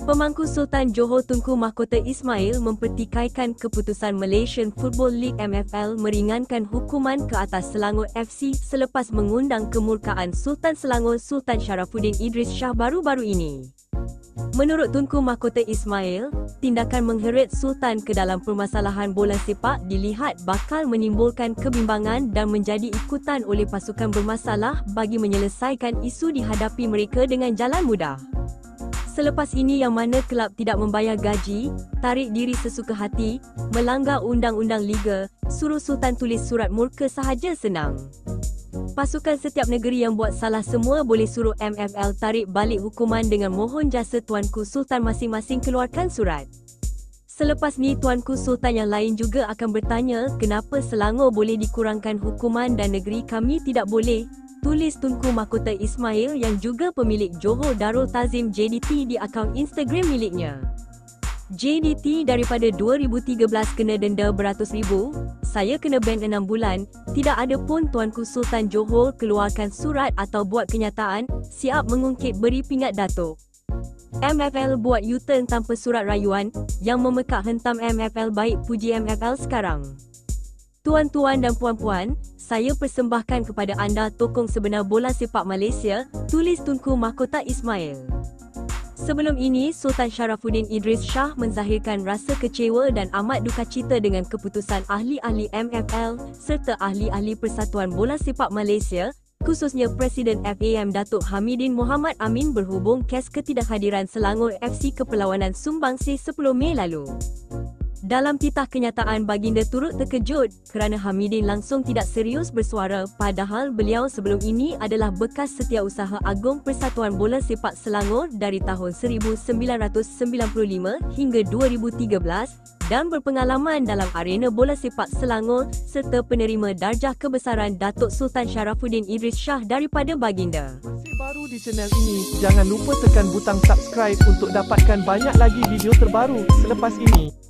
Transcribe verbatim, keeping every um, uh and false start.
Pemangku Sultan Johor Tunku Mahkota Ismail mempertikaikan keputusan Malaysian Football League M F L meringankan hukuman ke atas Selangor F C selepas mengundang kemurkaan Sultan Selangor Sultan Sharafuddin Idris Shah baru-baru ini. Menurut Tunku Mahkota Ismail, tindakan mengheret Sultan ke dalam permasalahan bola sepak dilihat bakal menimbulkan kebimbangan dan menjadi ikutan oleh pasukan bermasalah bagi menyelesaikan isu dihadapi mereka dengan jalan mudah. Selepas ini yang mana kelab tidak membayar gaji, tarik diri sesuka hati, melanggar undang-undang liga, suruh Sultan tulis surat murka sahaja senang. Pasukan setiap negeri yang buat salah semua boleh suruh M F L tarik balik hukuman dengan mohon jasa Tuanku Sultan masing-masing keluarkan surat. Selepas ni Tuanku Sultan yang lain juga akan bertanya kenapa Selangor boleh dikurangkan hukuman dan negeri kami tidak boleh. Tulis Tunku Mahkota Ismail yang juga pemilik Johor Darul Tazim J D T di akaun Instagram miliknya. J D T daripada dua ribu tiga belas kena denda beratus ribu, saya kena ban enam bulan, tidak ada pun Tuanku Sultan Johor keluarkan surat atau buat kenyataan, siap mengungkit beri pingat Datuk. M F L buat U-turn tanpa surat rayuan, yang memekak hentam M F L baik puji M F L sekarang. Tuan-tuan dan puan-puan, saya persembahkan kepada anda tokong sebenar bola sepak Malaysia, tulis Tunku Mahkota Ismail. Sebelum ini, Sultan Sharafuddin Idris Shah menzahirkan rasa kecewa dan amat duka cita dengan keputusan ahli-ahli M F L serta ahli-ahli Persatuan Bola Sepak Malaysia, khususnya Presiden F A M Datuk Hamidin Mohamad Amin berhubung kes ketidakhadiran Selangor F C ke perlawanan Sumbangsih sepuluh Mei lalu. Dalam titah kenyataan, baginda turut terkejut kerana Hamidin langsung tidak serius bersuara padahal beliau sebelum ini adalah bekas Setiausaha Agong Persatuan Bola Sepak Selangor dari tahun seribu sembilan ratus sembilan puluh lima hingga dua ribu tiga belas dan berpengalaman dalam arena bola sepak Selangor serta penerima darjah kebesaran Datuk Sultan Sharafuddin Idris Shah daripada baginda. Masih baru di channel ini, jangan lupa tekan butang subscribe untuk dapatkan banyak lagi video terbaru selepas ini.